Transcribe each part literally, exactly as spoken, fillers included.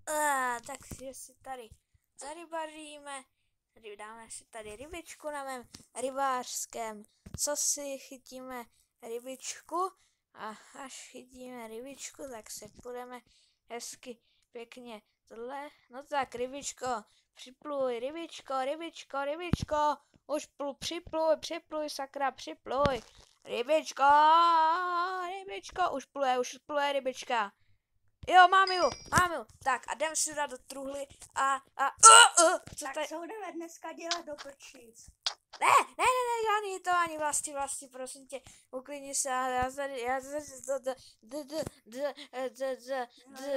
Uh, takže si tady zarybaříme, tady dáme si tady rybičku na mém rybářském, co si chytíme rybičku a až chytíme rybičku, tak se půjdeme hezky pěkně tohle, no tak rybičko, připluj, rybičko, rybičko, rybičko, už plu, připluj, připluj, sakra, připluj, rybičko, rybičko, už pluje, už pluje rybička. Jo, mám ju, mám ju. Tak a jdem si dát do truhly a, a, uh, uh, co tak tady? co jdeme dneska dělat do prčic? Ne, ne, ne, ne, žádný to ani vlasti, vlasti, prosím tě, uklidni se, já tady, já tady, d, d, d, d, d, d, d,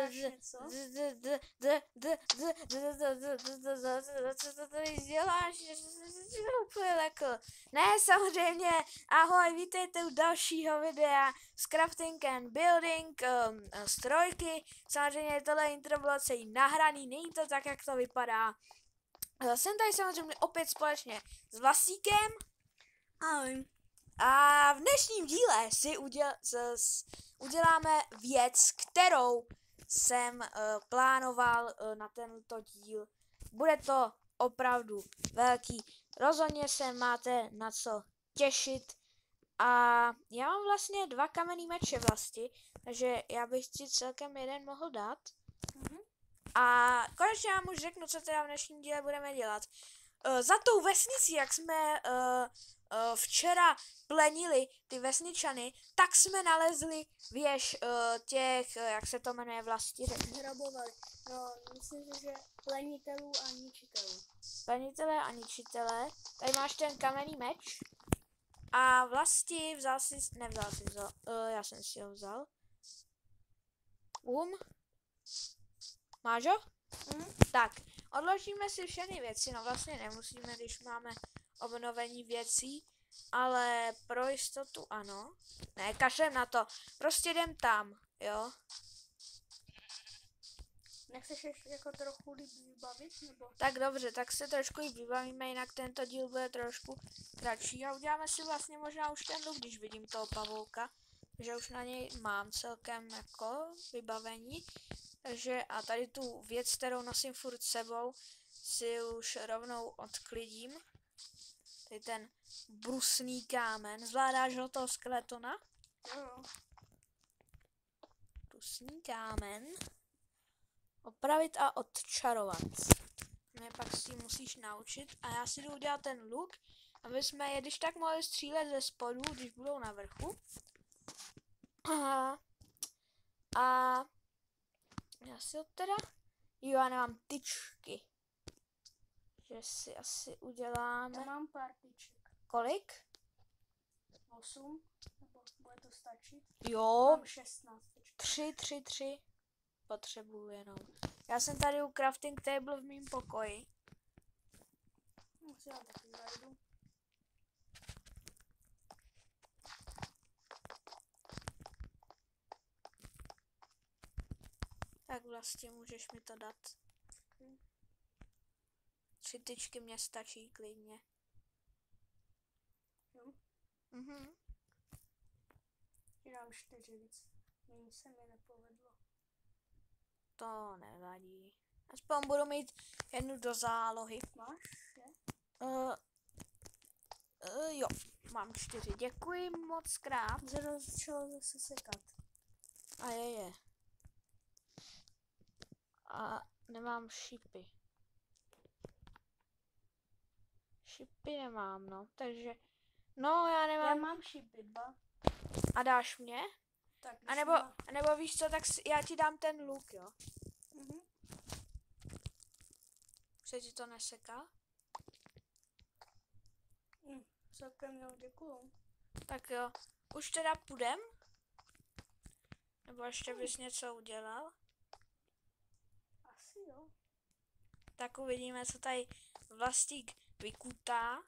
co to tady děláš, úplně jako, ne, samozřejmě, ahoj, vítejte u dalšího videa z Crafting and Building um, strojky, samozřejmě tohle intro bylo celý nahraný, není to tak, jak to vypadá. Jsem tady samozřejmě opět společně s Vlastíkem. Ahoj. A v dnešním díle si uděl, s, s, uděláme věc, kterou jsem uh, plánoval uh, na tento díl. Bude to opravdu velký. Rozhodně se máte na co těšit. A já mám vlastně dva kamenný meče vlasti, takže já bych si celkem jeden mohl dát. Mhm. A konečně vám už řeknu, co teda v dnešním díle budeme dělat. Uh, za tou vesnicí, jak jsme uh, uh, včera plenili ty vesničany, tak jsme nalezli věž uh, těch, uh, jak se to jmenuje vlasti, řekni. Hrabovali. No, myslím si, že plenitelů a ničitelů. Plenitelé a ničitelé. Tady máš ten kamenný meč. A vlasti vzal si, nevzal si vzal, uh, já jsem si ho vzal. Um. Máš ho? Mhm. Tak, odložíme si všechny věci, no vlastně nemusíme, když máme obnovení věcí, ale pro jistotu ano. Ne, kašlem na to, prostě jdem tam, jo. Nechceš ještě jako trochu líp vybavit, nebo? Tak dobře, tak se trošku i vybavíme, jinak tento díl bude trošku kratší a uděláme si vlastně možná už ten luk, když vidím toho pavouka, že už na něj mám celkem jako vybavení. Takže a tady tu věc, kterou nosím furt sebou, si už rovnou odklidím. Tady ten brusný kámen. Zvládáš ho toho skeletona? Jo. Brusný kámen. Opravit a odčarovat. Mě pak si musíš naučit. A já si jdu udělat ten luk, aby jsme je když tak mohli střílet ze spodu, když budou na vrchu. A, a já si ho teda... Jo, já nemám tyčky. Že si asi uděláme... Já mám pár tyček. Kolik? Osm? Nebo bude to stačit? Jo, Mám šestnáct tyček. tři, tři, tři. Potřebuju jenom. Já jsem tady u crafting table v mém pokoji. Musím já taky zajdu. Tak vlastně můžeš mi to dát. Tři tyčky mě stačí klidně. Jo. Mhm. Dám čtyři víc. Méně se mi nepovedlo. To nevadí. Aspoň budu mít jednu do zálohy. Máš? Je? Uh, uh, jo, mám čtyři. Děkuji moc krát. Začalo zase sekat. A je, je. A nemám šipy. Šipy nemám, no, takže... No, já nemám... Já mám šipy dva. A dáš mě? Tak, A nebo, má... a nebo víš co, tak si, já ti dám ten luk, jo? Mhm. Se ti to neseká? Hm, celkem jo, děkuju. Tak jo. Už teda půjdem? Nebo ještě bys něco udělal? Asi jo. Tak uvidíme, co tady Vlastík vykutá.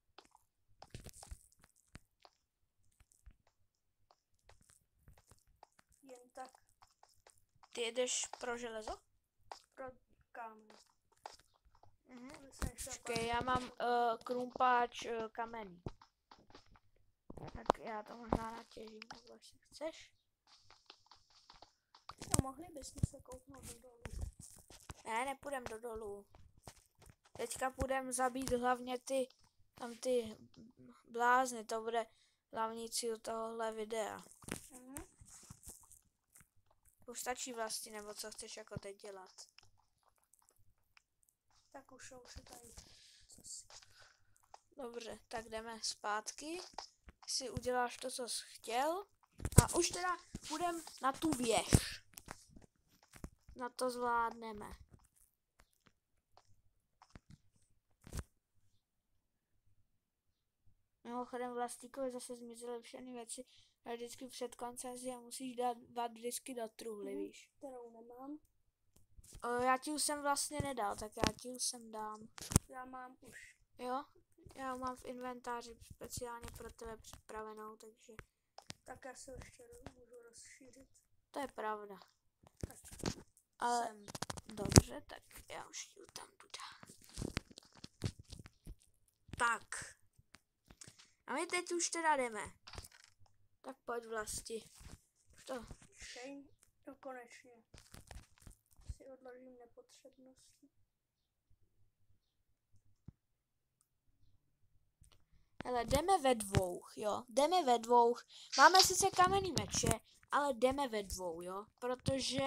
Jen tak Ty jedeš pro železo? pro kámen. Mhm. Počkej, Počkej, já mám uh, krumpáč uh, kamenný. Tak já to možná natěžím, nebo jestli chceš. No, mohli bychom se kouknout do dolu. Ne, nepůjdem do dolů. Teďka půjdem zabít hlavně ty, tam ty blázny, to bude hlavní cíl tohohle videa. Mhm. Už stačí vlastně, nebo co chceš jako teď dělat? Tak už už je tady. Zase. Dobře, tak jdeme zpátky. Si uděláš to, co jsi chtěl. A už teda půjdem na tu věž. Na to zvládneme. Mimochodem Vlastíkovi zase zmizely všechny věci, ale vždycky před koncem si je musíš dát dva disky do truhly, Mhm. víš. Kterou nemám. O, já ti už jsem vlastně nedal, tak já ti už sem dám. Já mám už. Jo? Já mám v inventáři speciálně pro tebe připravenou, takže Tak já se ještě můžu rozšířit. to je pravda. Tak Ale sem. dobře, tak já už jdu tam tu dát. Tak. A my teď už teda jdeme. Tak pojď Vlasti. Už to. Šejn. No konečně. Si odložím nepotřebnosti. Hele, jdeme ve dvou, jo. Jdeme ve dvou. Máme sice kamenný meče, ale jdeme ve dvou, jo. Protože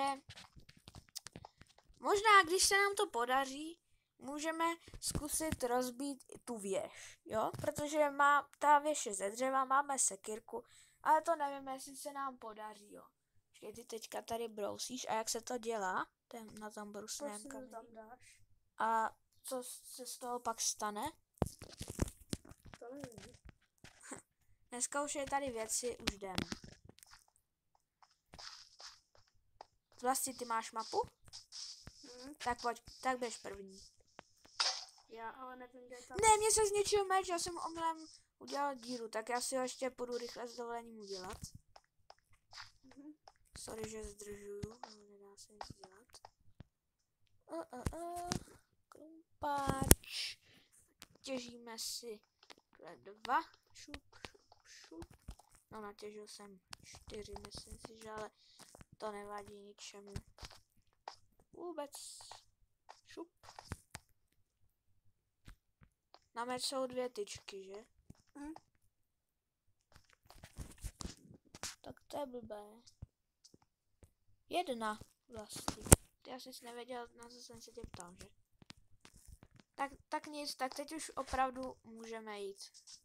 možná, když se nám to podaří, můžeme zkusit rozbít i tu věž, jo. Protože má, ta věž je ze dřeva, máme sekyrku, ale to nevím, jestli se nám podaří, jo. Počkej, ty teďka tady brousíš a jak se to dělá? Ten na tom brusném Prostě to kameni. tam dáš. A co se z toho pak stane? To nevím. Dneska už je tady věci, už jdem. Vlastně ty máš mapu? Mhm. Tak pojď, tak běž první. Já ale nevím, kde je tam. Ne, mě se zničil meč, já jsem omylem udělal díru, tak já si ho ještě půjdu rychle s dovolením udělat. Mhm. Sorry, že zdržuju, ale nedá se nic dělat. Uh, uh, uh. Klumpáč. Těžíme si dva. Šup, šup, šup. No, natěžil jsem čtyři, myslím si, že ale to nevadí ničemu. Vůbec. Šup. Na meč jsou dvě tyčky, že? Mhm. Tak to je blbé. Jedna vlastně. Ty asi jsi nevěděl, na co jsem se tě ptal, že? Tak, tak nic, tak teď už opravdu můžeme jít.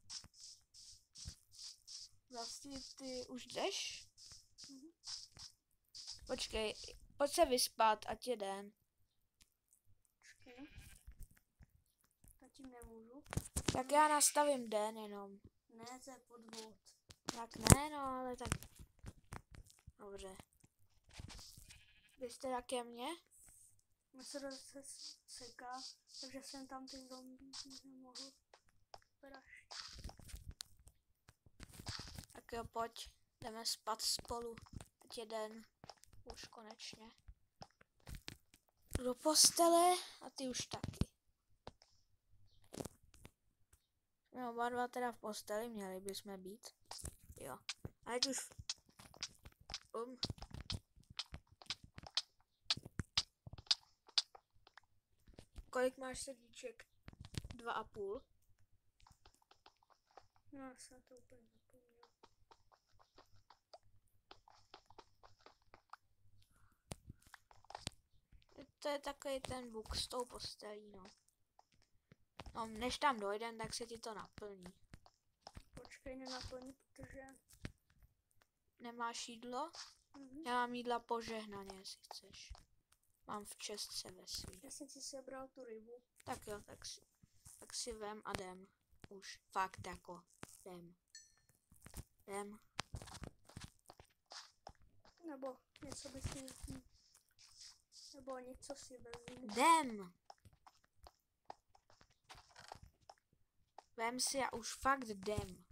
Vlastně ty už jdeš? Mhm. Počkej, pojď se vyspat, ať je den. Počkej. Zatím nemůžu. Tak já nastavím den jenom. Ne, to je podvod. Tak ne, no ale tak... Dobře. Bys teda ke mně? Mě se zase seká, takže jsem tam ty zombie nemohl vraždit. Tak jo, pojď. Jdeme spát spolu. Ať je den. Už konečně. Jdu do postele a ty už taky. No, oba dva teda v posteli, měli bychom být. Jo. A teď už... Um. Kolik máš srdíček? Dva a půl. No, já jsem to úplně zapomněl. To je takový ten buk s tou postelí, no. No, než tam dojdem, tak se ti to naplní. Počkej, nenaplní, protože... Nemáš jídlo? Mhm. Já mám jídla požehnaně, jestli chceš. Mám v čestce ve svý. Já jsem si sebral tu rybu. Tak jo, tak si, tak si vem a jdem. Už, fakt jako, jdem. Jdem. Nebo něco bych si... Nebo něco si vezmu. Jdem! Vem si a už fakt jdem.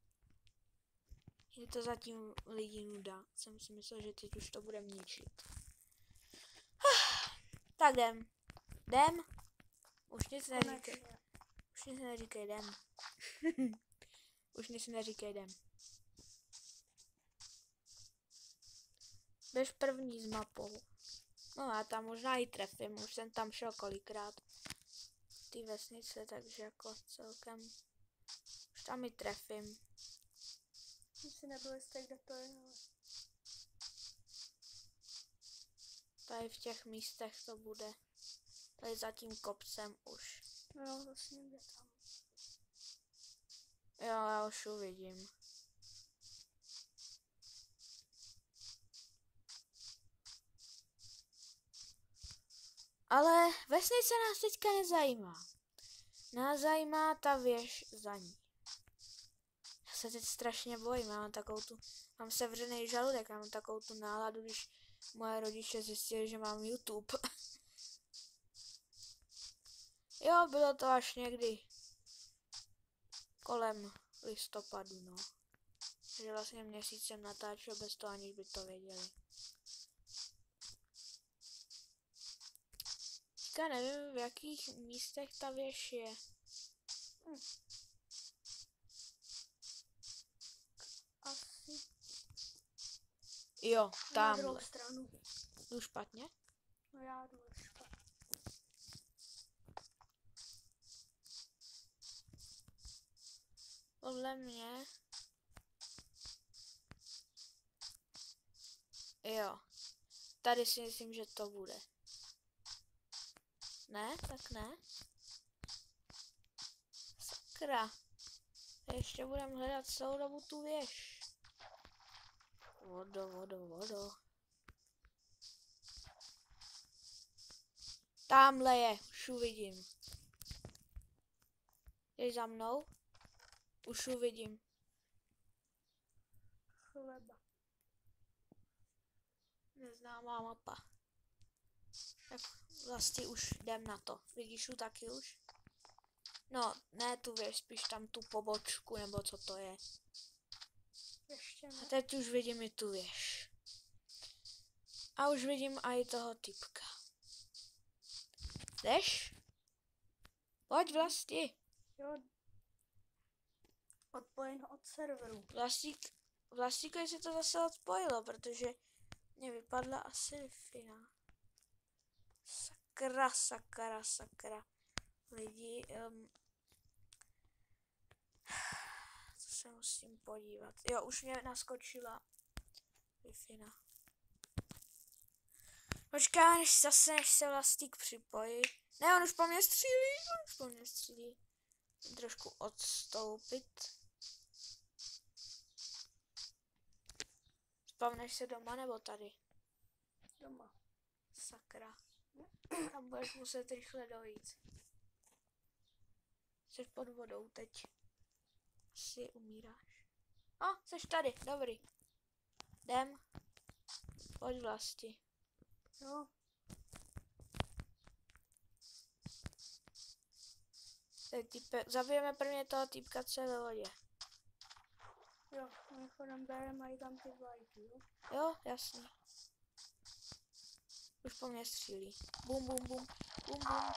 Je to zatím lidi nuda. Jsem si myslel, že teď už to budem ničit. Tak jdem. Jdem. Už nic neříkej. Konečně. Už nic neříkej, jdem. Už nic neříkej, jdem. Běž první s mapou. No já tam možná i trefím, už jsem tam šel kolikrát. Ty vesnice, takže jako celkem už tam i trefím. Už si nebyl jistý, kde to je, ale... Tady v těch místech to bude. Tady za tím kopcem už. No jo, zase někde tam. Jo, já už uvidím. Ale vesnice nás teďka nezajímá. Nás zajímá ta věž za ní. Já se teď strašně bojím, já mám takovou tu, mám sevřený žaludek, já mám takovou tu náladu, když moje rodiče zjistili, že mám YouTube. Jo, bylo to až někdy kolem listopadu, no. Takže vlastně měsíc jsem natáčel bez toho, aniž by to věděli. Teďka nevím, v jakých místech ta věž je. Hm. Asi Jo, na druhou tamhle. stranu. Jdu špatně? No já jdu špatně. Podle mě... Jo. Tady si myslím, že to bude. Ne? Tak ne? Sakra. Ještě budeme hledat celou dobu tu věž. Vodo, vodo, vodo. Tamhle je, už uvidím. Jdeš za mnou? Už uvidím. Chleba. Neznámá mapa. Tak vlastně už jdem na to. Vidíš tu taky už? No, ne tu věž, spíš tam tu pobočku, nebo co to je. Ještě A ne. teď už vidím i tu věž. A už vidím i toho typka. Jdeš? Pojď vlasti. Jo. Odpojen od serveru. Vlastík, vlastíkovi se to zase odpojilo, protože mě vypadla asi Wi-Fi. Sakra, sakra, sakra. Lidi, um, co se musím podívat. Jo, už mě naskočila Wi-Fi. Počká, než zase, než se vlastík připojí. Ne, on už po mně střílí, on už po mně střílí. Trošku odstoupit. Spavneš se doma nebo tady? Doma. Sakra. Tam budeš muset rychle dojít. Jsi pod vodou teď. Asi umíráš. A, oh, jsi tady, dobrý. Jdem. Pojď vlasti. Jo. Teď týpe, zabijeme prvně toho týpka, co je ve vodě. Jo, mimochodem bereme, mají tam ty vlajky, jo? Jo, jasně. Už po mně střílí. Bum, bum, bum, bum, bum.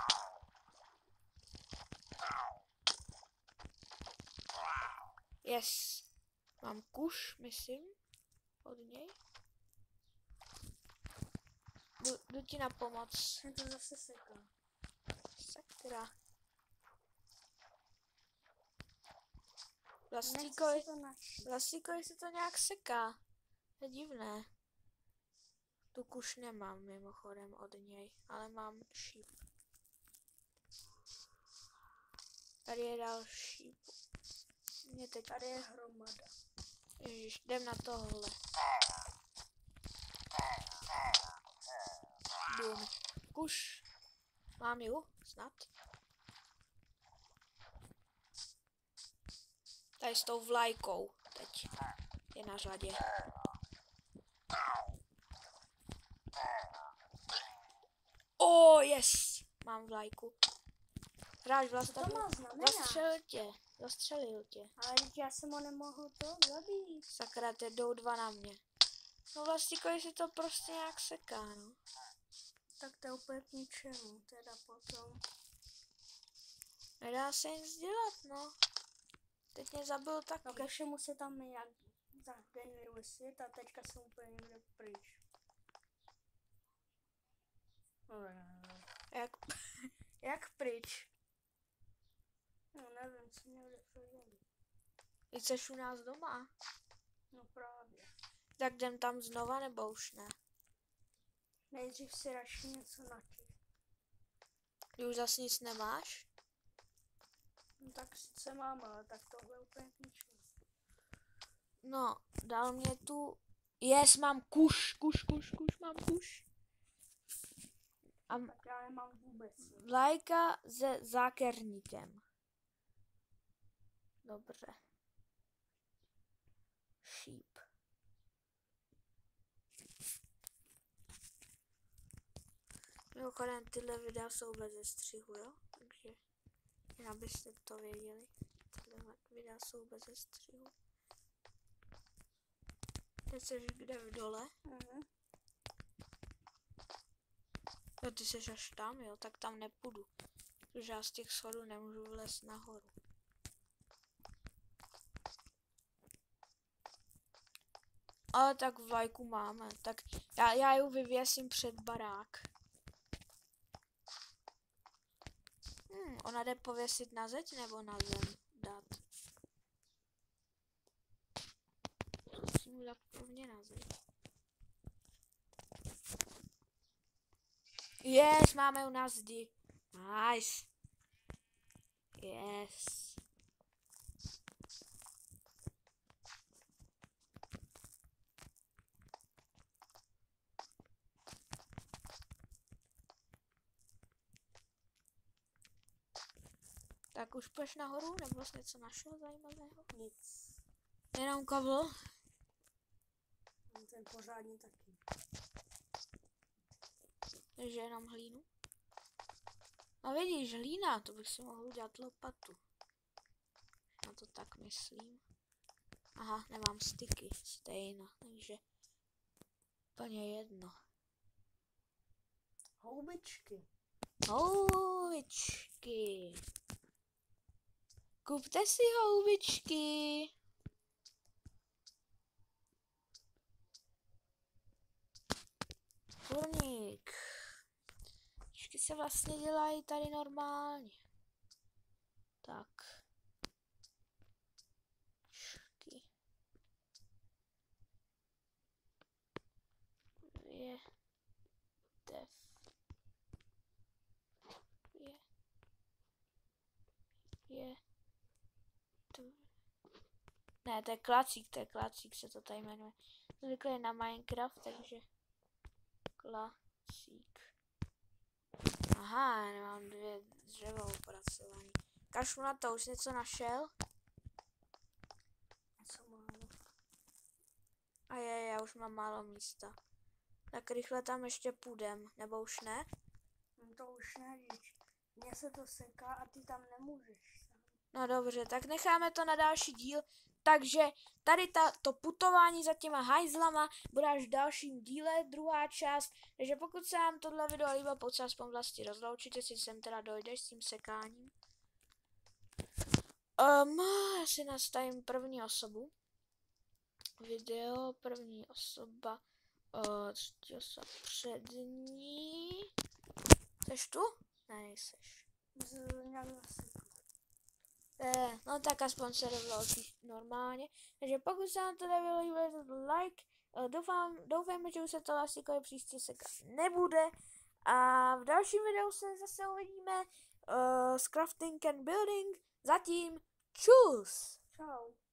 Yes. Mám kuš, myslím, od něj. Jdu, jdu ti na pomoc. Mě to zase seká. Sakra. Nechci Vlastíkovi, si to načít. vlastíkovi se to nějak seká. To je divné. Tu kuš nemám mimochodem od něj, ale mám šíp. Tady je další. Mě teď... Tady je hromada. Ježiš, jdem na tohle. Bum. Kuš. Mám ju? Snad. Tady s tou vlajkou. Teď je na řadě. O, oh, yes! Mám vlajku. Hráč Co to má znamenat? Zastřelil tě. Zastřelil tě. Ale teď já jsem ho nemohl to zabít. Sakra, teď jdou dva na mě. No vlastníkovi si to prostě nějak seká, no. Tak to je úplně k ničemu, teda potom. Nedá se nic dělat, no. Teď mě zabil taky. No ke všemu se tam nějak zageneruje svět a teďka jsem úplně někde pryč. No, ne, ne. Jak, jak pryč? No nevím, co mě bude prodělat. Ty jsi u nás doma. No právě. Tak jdem tam znova, nebo už ne? Nejdřív si radši něco načít. Ty už zas nic nemáš? No tak sice mám, ale tak tohle úplně k ničemu. No, dal mě tu... Yes, mám kuš, kuš, kuš, kuš, mám kuš. A Tak já nemám vůbec nic. vlajka se zákerníkem. Dobře. Sheep. Mimochodem, tyhle videa jsou bez střihu, jo? Takže, jen abyste to věděli. Tyhle videa jsou bez střihu. Teď jsi kde v dole? Mhm. Jo, ty jsi až tam, jo? Tak tam nepůjdu. Protože já z těch schodů nemůžu vlézt nahoru. Ale tak vlajku máme, tak já, já ji vyvěsím před barák. Hmm, ona jde pověsit na zeď nebo na zem dát? Musím dát prvně na zeď. Yes, máme u nás zdi. Nice. Yes. Tak už půjdeš nahoru, nebo jsi něco našel zajímavého? Nic. Jenom kavl. Mám ten pořádně taky. Takže jenom hlínu. A vidíš, hlína, to bych si mohl udělat lopatu. Na to tak myslím. Aha, nemám styky, stejno, takže úplně jedno. Houbičky. Houbičky. Kupte si houbičky. Kurník. Houbičky se vlastně dělají tady normálně. Tak. Čky. Je. Def. Je. Je. Ne, to je klacík, to je klacík, se to tady jmenuje. Zvykle je na Minecraft, takže klacík. Aha, nemám dvě dřeva opracovaný. Kašlu na to, už něco našel? Co málo. A je, já už mám málo místa. Tak rychle tam ještě půjdem, nebo už ne? No to už nevíš. Mně se to seká a ty tam nemůžeš sám. No dobře, tak necháme to na další díl. Takže tady ta, to putování za těma hajzlama bude až v dalším díle, druhá část. Takže pokud se vám tohle video líbilo, pojď se aspoň vlastně rozloučit, jestli sem teda dojdeš s tím sekáním. Um, já si nastavím první osobu. Video, první osoba, uh, třetí osoba přední. Seš tu? Ne, nejseš. Nějak zasekl. Eh, no tak aspoň se rozloučíš normálně. Takže pokud se vám to líbilo, like. Uh, doufám, doufám, že už se to Lasikovi příště sekat nebude. A v dalším videu se zase uvidíme uh, s crafting and building. Zatím čus! Čau.